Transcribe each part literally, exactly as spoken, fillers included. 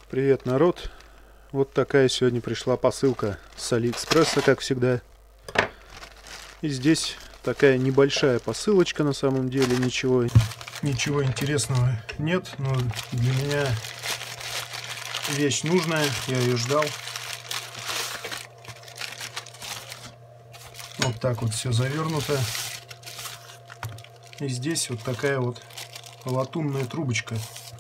Привет, народ! Вот такая сегодня пришла посылка с Алиэкспресса, как всегда. И здесь такая небольшая посылочка, на самом деле ничего, ничего интересного нет, но для меня вещь нужная, я ее ждал. Вот так вот все завернуто. И здесь вот такая вот латунная трубочка.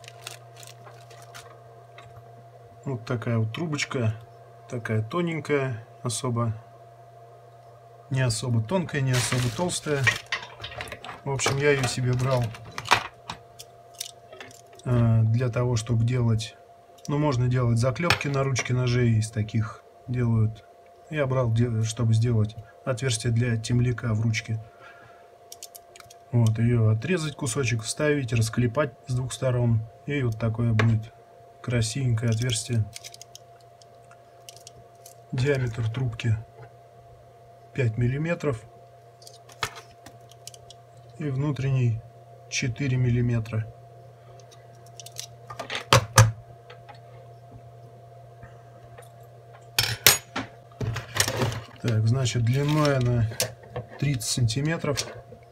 Вот такая вот трубочка, такая тоненькая, особо, не особо тонкая, не особо толстая. В общем, я ее себе брал э, для того, чтобы делать, ну, можно делать заклепки на ручки ножей, из таких делают. Я брал, чтобы сделать отверстие для темляка в ручке. Вот, ее отрезать кусочек, вставить, расклепать с двух сторон, и вот такое будет красивенькое отверстие. Диаметр трубки пять миллиметров и внутренний четыре миллиметра. Так, значит, длиной она тридцать сантиметров.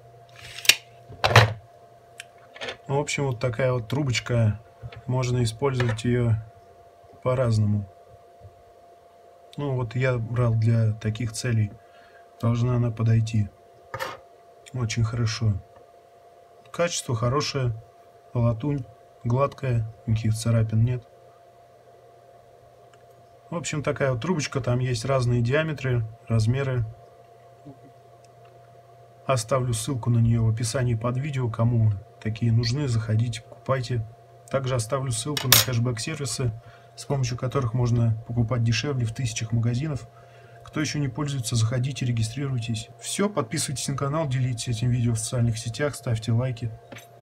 В общем, вот такая вот трубочка. Можно использовать ее по-разному. Ну, вот я брал для таких целей. Должна она подойти очень хорошо. Качество хорошее. Латунь гладкая. Никаких царапин нет. В общем, такая вот трубочка. Там есть разные диаметры, размеры. Оставлю ссылку на нее в описании под видео. Кому такие нужны, заходите, покупайте. Также оставлю ссылку на кэшбэк-сервисы, с помощью которых можно покупать дешевле в тысячах магазинов. Кто еще не пользуется, заходите, регистрируйтесь. Все, подписывайтесь на канал, делитесь этим видео в социальных сетях, ставьте лайки.